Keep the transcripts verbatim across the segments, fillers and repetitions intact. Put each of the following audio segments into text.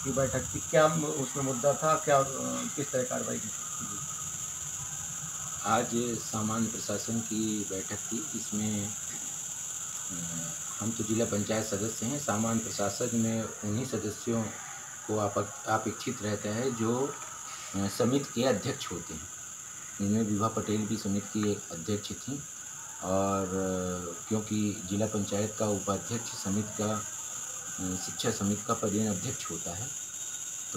की बैठक थी, क्या उसमें मुद्दा था, क्या किस तरह कार्रवाई की? जी। आज सामान्य प्रशासन की बैठक थी, इसमें अ, हम तो जिला पंचायत सदस्य हैं। सामान्य प्रशासन में उन्हीं सदस्यों को आप अपेक्षित रहता है जो अ, समिति के अध्यक्ष होते हैं। इनमें विभा पटेल भी समिति की एक अध्यक्ष थीं और क्योंकि जिला पंचायत का उपाध्यक्ष समिति का अ, शिक्षा समिति का पदेन अध्यक्ष होता है, तो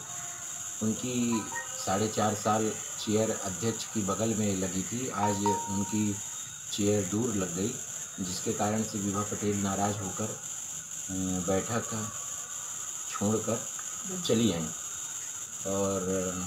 उनकी साढ़े चार साल चेयर अध्यक्ष की बगल में लगी थी। आज उनकी चेयर दूर लग गई, जिसके कारण से विभा पटेल नाराज़ होकर अ, बैठक छोड़कर चली आईं। और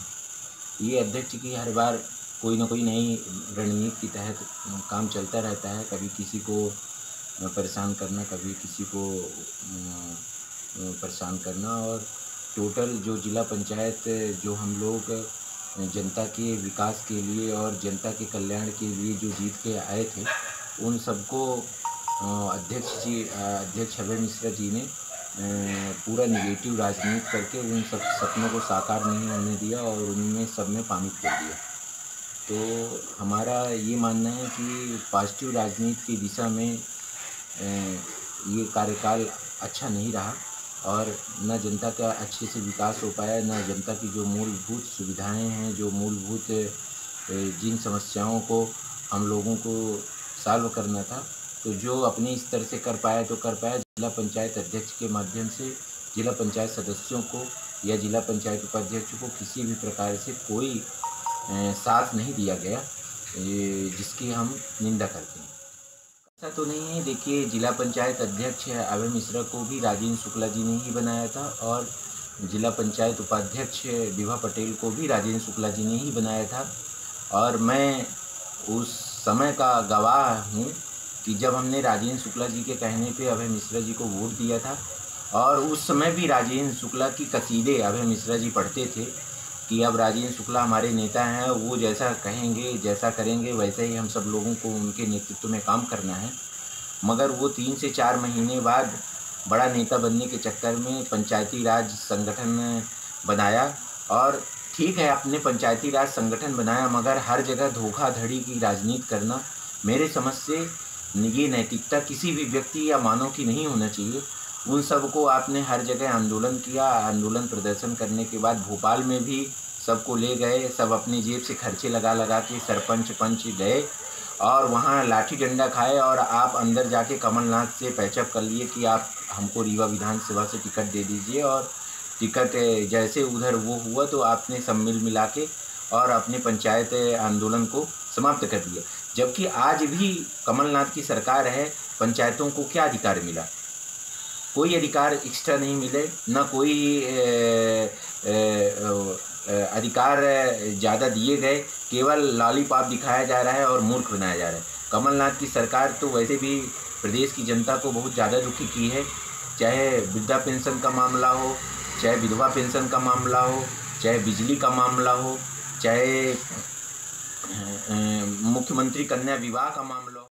ये अध्यक्ष की हर बार कोई न कोई नई रणनीति के तहत काम चलता रहता है। कभी किसी को परेशान करना, कभी किसी को अ, परेशान करना, और टोटल जो जिला पंचायत जो हम लोग जनता के विकास के लिए और जनता के कल्याण के लिए जो जीत के आए थे, उन सबको अ, अध्यक्ष जी अ, अध्यक्ष अभय मिश्रा जी ने अ, पूरा नेगेटिव राजनीति करके उन सब सपनों को साकार नहीं होने दिया और उनमें सब में पानी फेर दिया। तो हमारा ये मानना है कि पॉजिटिव राजनीति की दिशा में अ, ये कार्यकाल अच्छा नहीं रहा और न जनता का अच्छे से विकास हो पाया, न जनता की जो मूलभूत सुविधाएँ हैं, जो मूलभूत अ, जिन समस्याओं को हम लोगों को सॉल्व करना था, तो जो अपने स्तर से कर पाया तो कर पाया। जिला पंचायत अध्यक्ष के माध्यम से जिला पंचायत सदस्यों को या जिला पंचायत उपाध्यक्ष को किसी भी प्रकार से कोई अ, साथ नहीं दिया गया, ये जिसकी हम निंदा करते हैं। ऐसा तो नहीं है, देखिए, जिला पंचायत अध्यक्ष अभय मिश्रा को भी राजेंद्र शुक्ला जी ने ही बनाया था और जिला पंचायत उपाध्यक्ष विभा पटेल को भी राजेंद्र शुक्ला जी ने ही बनाया था। और मैं उस समय का गवाह हूँ कि जब हमने राजेंद्र शुक्ला जी के कहने पे अभय मिश्रा जी को वोट दिया था, और उस समय भी राजेंद्र शुक्ला की कसीदे अभय मिश्रा जी पढ़ते थे कि अब राजेंद्र शुक्ला हमारे नेता हैं, वो जैसा कहेंगे, जैसा करेंगे, वैसे ही हम सब लोगों को उनके नेतृत्व में काम करना है। मगर वो तीन से चार महीने बाद बड़ा नेता बनने के चक्कर में पंचायती राज संगठन बनाया, और ठीक है, आपने पंचायती राज संगठन बनाया, मगर हर जगह धोखाधड़ी की राजनीति करना मेरे समझ से ये नैतिकता किसी भी व्यक्ति या मानव की नहीं होना चाहिए। उन सब को आपने हर जगह आंदोलन किया, आंदोलन प्रदर्शन करने के बाद भोपाल में भी सबको ले गए, सब अपनी जेब से खर्चे लगा लगा के सरपंच पंच गए और वहाँ लाठी डंडा खाए, और आप अंदर जाके कमलनाथ से पैचअप कर लिए कि आप हमको रीवा विधानसभा से टिकट दे दीजिए, और टिकट जैसे उधर वो हुआ तो आपने सब मिल मिला के और अपने पंचायत आंदोलन को समाप्त कर दिया। जबकि आज भी कमलनाथ की सरकार है, पंचायतों को क्या अधिकार मिला? कोई अधिकार एक्स्ट्रा नहीं मिले, न कोई ए, ए, अधिकार ज़्यादा दिए गए, केवल लॉलीपॉप दिखाया जा रहा है और मूर्ख बनाया जा रहा है। कमलनाथ की सरकार तो वैसे भी प्रदेश की जनता को बहुत ज़्यादा दुखी की है, चाहे वृद्धा पेंशन का मामला हो, चाहे विधवा पेंशन का मामला हो, चाहे बिजली का मामला हो, चाहे मुख्यमंत्री कन्या विवाह का मामला हो।